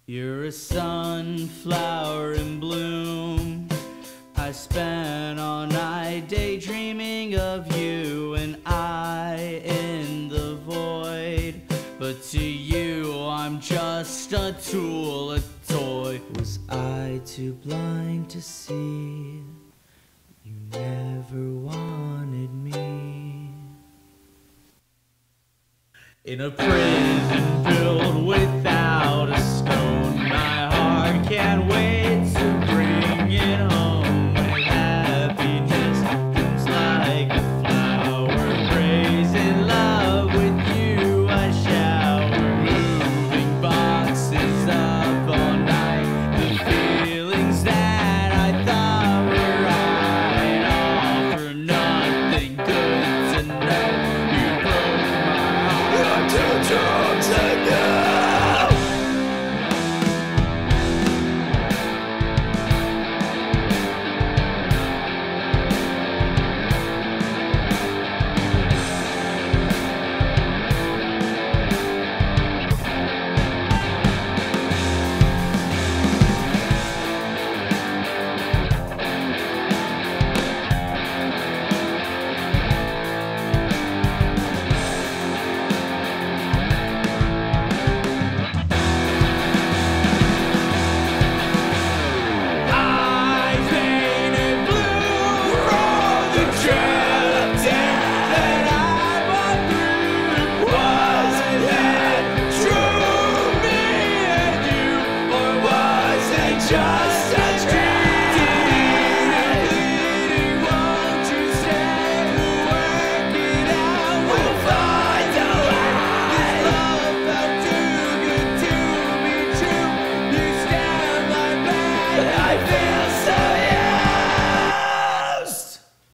You're a sunflower in bloom. I spent all night daydreaming of you, and I in the void. But to you I'm just a tool, a toy. Was I too blind to see you never wanted me? In a prison built without a stone, my heart can't wait to bring it home. When happiness comes like a flower, praising love with you I shower. Moving boxes up all night, the feelings that I thought were right, all for nothing good tonight. You broke my heart. I'm too drunk to know. Just a dream. Won't you stay? We'll work it out. We'll find a way. This love felt too good to be true. You stand my back. I feel